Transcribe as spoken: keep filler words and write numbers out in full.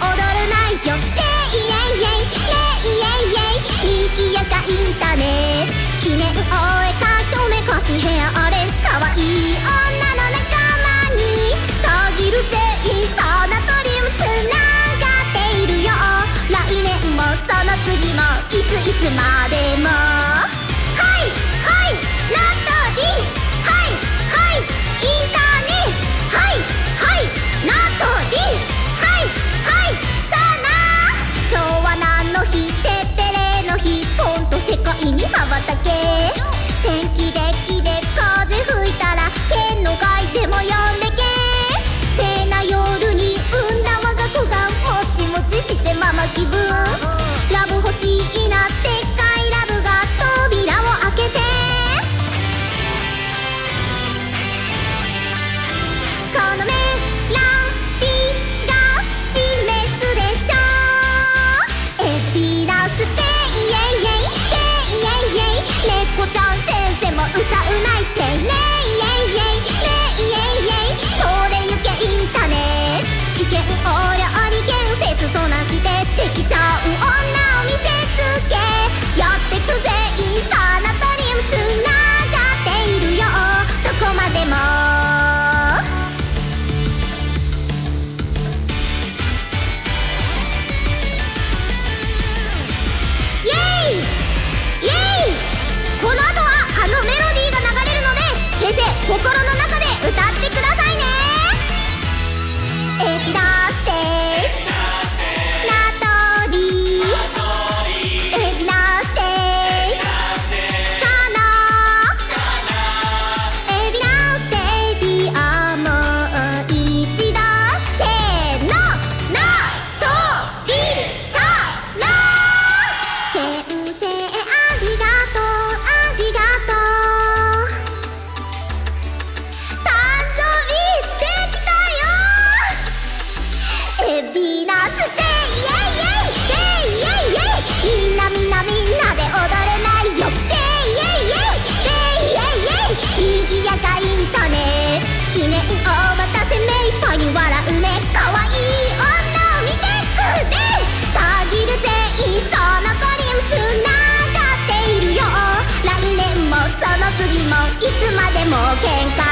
踊れないよ。レイエイエイレイエイエイ、にぎやかインターネット、記念終えかちょめかしヘアオレンジ、かわいい女の仲間にたぎる全員サナトリウムつながっているよ。来年もその次もいついつまでも、はいはいナトリ、はいはいインターネット、はいはいナトリ、はいはいサナ。今日は何の日？てってれの日。ポンと世界に羽ばたけ。天気できで風吹いたら天の外でも呼んでけ。聖な夜に産んだ我が子がもちもちしてママ気分。ラブ欲しいな、でっかいラブが扉を開けて。このメロディが示すでしょ。エビラステイエイエイレイエイエイ、猫ちゃん先生も歌うないて。レイエイエイレイエイエイ、それゆけインターネット、危険横領に建設そうなしてできちゃう女を見せつけ。やってく全員サナトリウムつながっているよ、どこまでも。イエイイエイ、この後はあのメロディーが流れるので先生心の中で歌ってくださいね。エピラステイナトリ、エピラステイサナ、エピラステイディアもう一度せーの、ナトリサナ。先生ありがとうありがとう、誕生日できたよ。エビナステイエイエイレイエイエイ、みんなみんなみんなで踊れないよ。レイエイエイレイエイエイ、にぎやかインターネット、記念を渡せ目いっぱいに笑うね。かわいい女を見てくれ。たぎる全員そのトリウムつながっているよ。来年もその次もいつまでも喧嘩